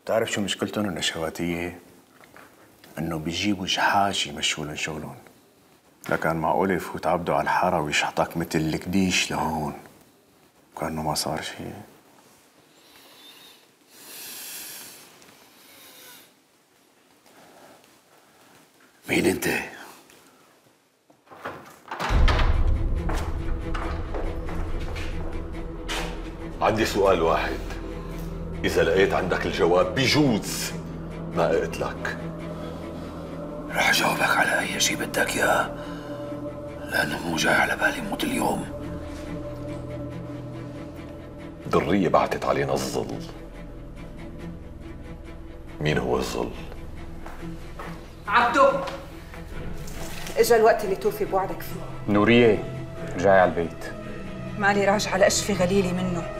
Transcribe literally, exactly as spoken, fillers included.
بتعرف شو مشكلتهم النشواتية؟ انه بيجيبوا شحاش يمشوا لهم شغلهم. لكان معقول يفوت عبده على الحارة ويشحطك مثل الكديش لهون كأنه ما صار شيء. مين انت؟ عندي سؤال واحد، إذا لقيت عندك الجواب بيجوز ما أقتلك. رح أجاوبك على أي شيء بدك إياه، لأنه مو جاي على بالي موت اليوم. ضرية بعتت علينا الظل. مين هو الظل؟ عبدو، اجا الوقت اللي توفي بوعدك فيه. نورية، رجعي على البيت. مالي راجعة لأشفي غليلي منه.